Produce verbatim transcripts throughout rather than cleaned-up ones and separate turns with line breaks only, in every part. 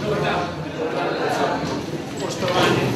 Dobar dan. Poštovanje.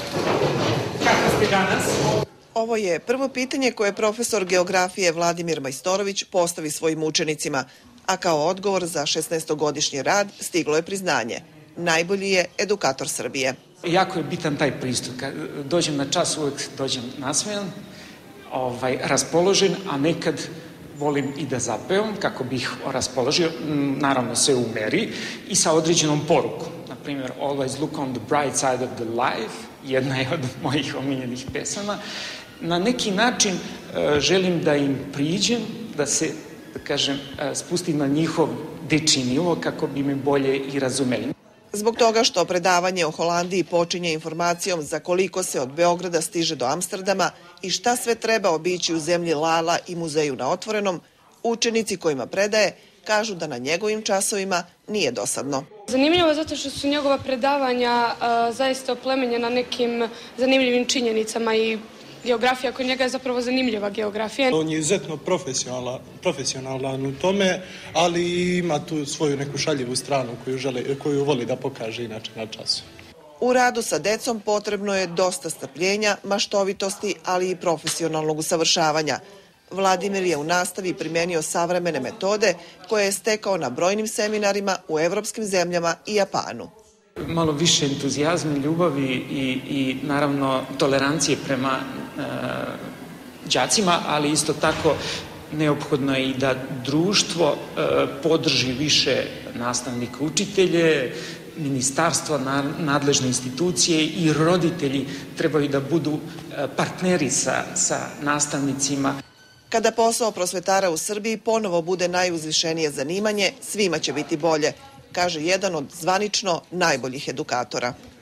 Kako ste danas?
Ovo je prvo pitanje koje profesor geografije Vladimir Majstorović postavi svojim učenicima, a kao odgovor za šesnaestogodišnji rad stiglo je priznanje. Najbolji je edukator Srbije.
Jako je bitan taj pristup. Kad dođem na čas, uvek dođem nasmejan, ovaj, raspoložen, a nekad volim i da zapevam kako bih raspoložio, naravno sve u meri i sa određenom porukom. Naprimjer, Always look on the bright side of the life, jedna je od mojih omiljenih pesama. Na neki način uh, želim da im priđem, da se, da kažem, uh, spustim na njihov dečiji nivo kako bi me bolje i razumeli.
Zbog toga što predavanje o Holandiji počinje informacijom za koliko se od Beograda stiže do Amsterdama i šta sve treba obići u zemlji Lala i muzeju na otvorenom, učenici kojima predaje kažu da na njegovim časovima nije dosadno.
Zanimljivo je zato što su njegova predavanja a, zaista oplemenjena nekim zanimljivim činjenicama i geografija kod njega je zapravo zanimljiva geografija.
On je izuzetno profesionalan, profesionalan u tome, ali ima tu svoju neku šaljivu stranu koju, žele, koju voli da pokaže inače na času.
U radu sa decom potrebno je dosta strpljenja, maštovitosti, ali i profesionalnog usavršavanja. Vladimir je u nastavi primenio savremene metode koje je stekao na brojnim seminarima u evropskim zemljama i Japanu.
Malo više entuzijazma, ljubavi i, i naravno tolerancije prema e, đacima, ali isto tako neophodno je i da društvo e, podrži više nastavnika, učitelje, ministarstva, nadležne institucije i roditelji trebaju da budu partneri sa, sa nastavnicima.
Kada posao prosvetara u Srbiji ponovo bude najuzvišenije zanimanje, svima će biti bolje, kaže jedan od zvanično najboljih edukatora.